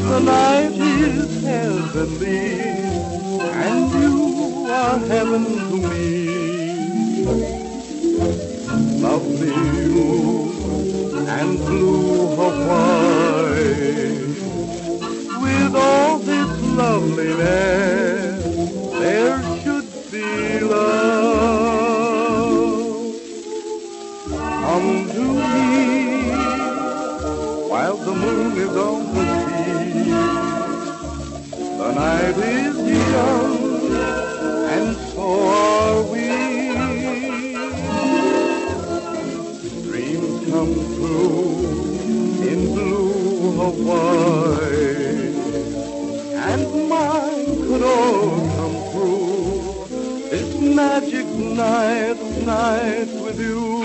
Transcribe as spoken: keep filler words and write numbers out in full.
The night is heavenly, and you are heaven to me. Lovely moon and blue Hawaii, with all this loveliness, there should be love. Come to me while the moon is on the sea. The night is young, and so are we. Dreams come true in blue Hawaii, and mine could all come true this magic night, night with you.